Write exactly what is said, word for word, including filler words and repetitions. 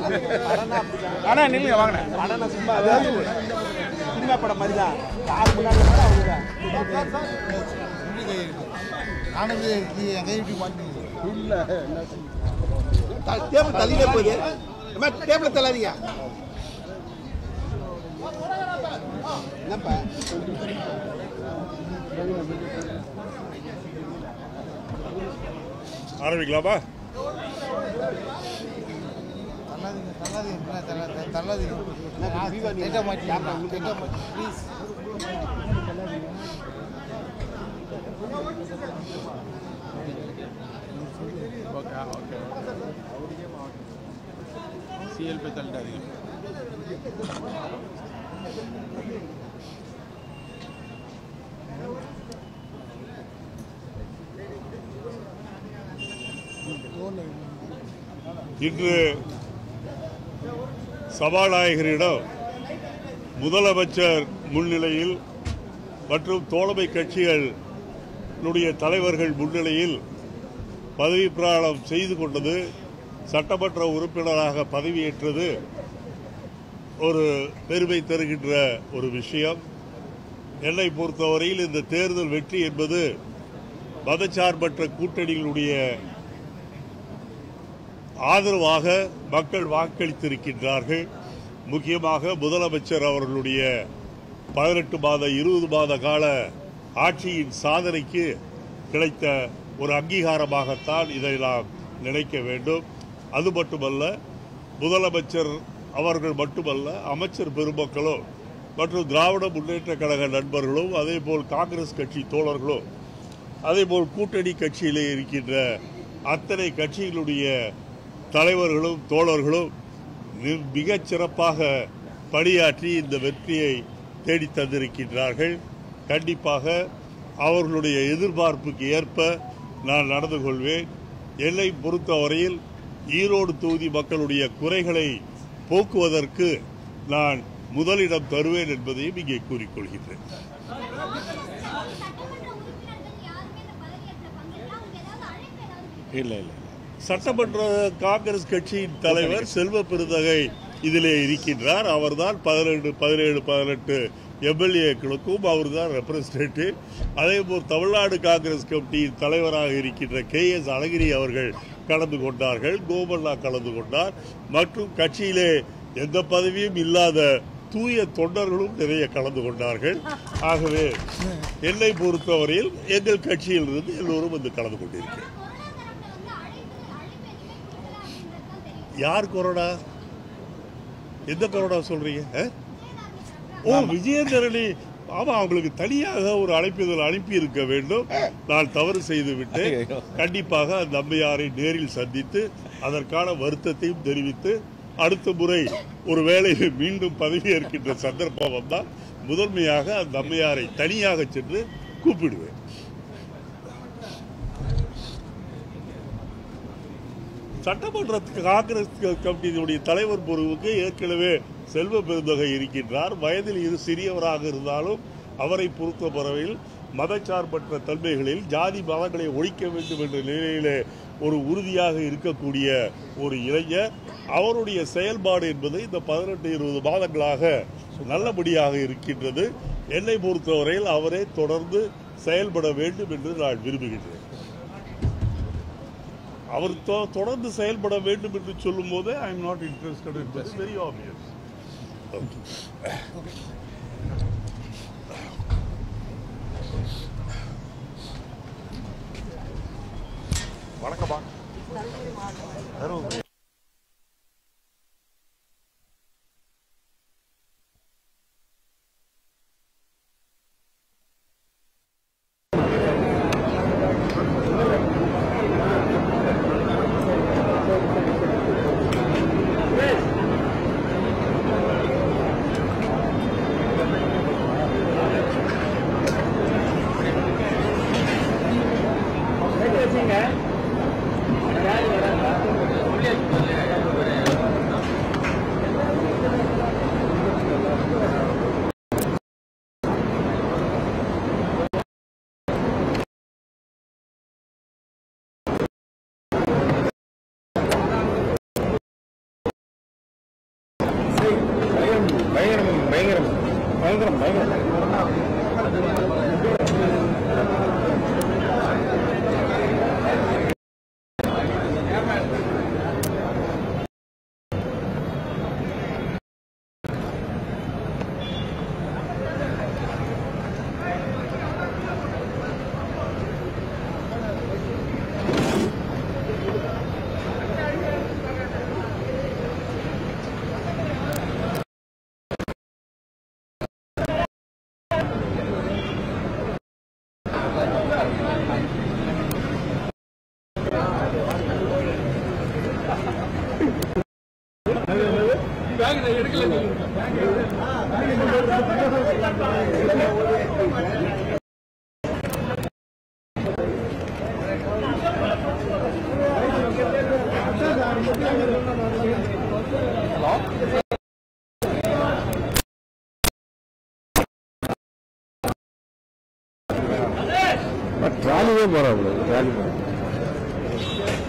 ஆனா நில்லுங்க வாங்க. படம் சும்மா சினிமா படம் மாதிரி தான். யார் முன்னாடி அவங்க ஆனது எங்க வீட்டுக்கு மாட்டீங்க இல்ல டேபிள் தள்ளியே போகுது. டேபிள் தள்ளாதீங்க. என்னப்பா ஆரம்பிக்கலாமா? தள்ளாதீங்க தள்ளாதீங்க தள்ளாதீங்க மாட்டீங்க ப்ளீஸ். ஓகே ஓகே சிஎல் பே தள்ளிட்டாதீங்க. இன்று சபாநாயகரிடம் முதலமைச்சர் முன்னிலையில் மற்றும் தோழமை கட்சிகளுடைய தலைவர்கள் முன்னிலையில் பதவி பிரமாணம் செய்து கொண்டது, சட்டமன்ற உறுப்பினராக பதவியேற்றது ஒரு பெருமை தருகின்ற ஒரு விஷயம். என்னை பொறுத்தவரையில் இந்த தேர்தல் வெற்றி என்பது மதச்சார்பற்ற கூட்டணிகளுடைய ஆதரவாக மக்கள் வாக்களித்திருக்கின்றார்கள். முக்கியமாக முதலமைச்சர் அவர்களுடைய பதினெட்டு மாத இருபது மாத கால ஆட்சியின் சாதனைக்கு கிடைத்த ஒரு அங்கீகாரமாகத்தான் இதை நாம் நினைக்க வேண்டும். அது மட்டுமல்ல, முதலமைச்சர் அவர்கள் மட்டுமல்ல, அமைச்சர் பெருமக்களும் மற்றும் திராவிட முன்னேற்ற கழக நண்பர்களும், அதேபோல் காங்கிரஸ் கட்சி தோழர்களும், அதேபோல் கூட்டணி கட்சியிலே இருக்கின்ற அத்தனை கட்சிகளுடைய தலைவர்களும் தோழர்களும் மிகச் சிறப்பாக பணியாற்றி இந்த வெற்றியை தேடி தந்திருக்கின்றார்கள். கண்டிப்பாக அவர்களுடைய எதிர்பார்ப்புக்கு ஏற்ப நான் நடந்து கொள்வேன். என்னை பொறுத்தவரையில் ஈரோடு தொகுதி மக்களுடைய குறைகளை போக்குவதற்கு நான் முதலிடம் தருவேன் என்பதையும் இங்கே கூறிக்கொள்கின்றேன். இல்லை இல்லை சட்டமன்ற காங்கிரஸ் கட்சியின் தலைவர் செல்வ பெருந்தகை இதிலே இருக்கின்றார். அவர்தான் பதினெட்டு பதினேழு பதினெட்டு எம்எல்ஏக்களுக்கும் அவர் தான் ரெப்ரசன்டேட்டிவ். அதேபோல் தமிழ்நாடு காங்கிரஸ் கமிட்டியின் தலைவராக இருக்கின்ற கே எஸ் அழகிரி அவர்கள் கலந்து கொண்டார்கள், கோபண்ணா கலந்து கொண்டார், மற்றும் கட்சியிலே எந்த பதவியும் இல்லாத தூய தொண்டர்களும் நிறைய கலந்து கொண்டார்கள். ஆகவே என்னை பொறுத்தவரையில் எங்கள் கட்சியிலிருந்து எல்லோரும் வந்து கலந்து கொண்டிருக்கிறேன். யார் கொரோனா? எந்த கொரோனா சொல்றீங்க? ஓ, விஜயேந்திரனி. ஆமா, அவங்களுக்கு தனியாக ஒரு அழைப்புதல் அனுப்பி இருக்க வேண்டும். நான் தவறு செய்து விட்டு கண்டிப்பாக அந்த அம்மையாரை நேரில் சந்தித்து அதற்கான வருத்தத்தையும் தெரிவித்து அடுத்த முறை ஒரு வேளையில் மீண்டும் பதவியேற்கின்ற சந்தர்ப்பம் வந்தால் முதன்மையாக அந்த அம்மையாரை தனியாக சென்று கூப்பிடுவேன். சட்டமன்ற காங்கிரஸ் கமிட்டியினுடைய தலைவர் பொறுப்புக்கு ஏற்கனவே செல்வ பெருந்தகை இருக்கின்றார். வயதில் இரு சிறியவராக இருந்தாலும் அவரை பொறுத்தவரையில் மதச்சார்பற்ற தன்மைகளில் ஜாதி மதங்களை ஒழிக்க வேண்டும் என்ற நிலையிலே ஒரு உறுதியாக இருக்கக்கூடிய ஒரு இளைஞர். அவருடைய செயல்பாடு என்பது இந்த பதினெட்டு இருபது மாதங்களாக நல்லபடியாக இருக்கின்றது. என்னை பொறுத்தவரையில் அவரே தொடர்ந்து செயல்பட வேண்டும் என்று நான் விரும்புகின்றேன். அவர் தொடர்ந்து செயல்பட வேண்டும் என்று சொல்லும் போது ஐ எம் நாட் இன்ட்ரெஸ்டட் என்பது வெரி ஆப்வியஸ். வணக்கம்மா. வச்சுங்க பயங்கரம் பயங்கரம் ட்ராலியே போகிறோம் ட்ராலி போகிறோம்